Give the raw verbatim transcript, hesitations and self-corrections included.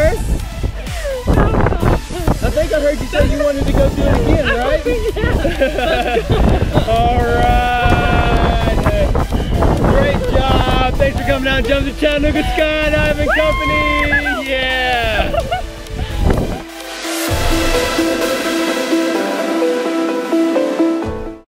first? I think I heard you say you wanted to go do it again, right? All right. Great job. Thanks for coming out and jumping the Chattanooga Skydiving Company. Yeah.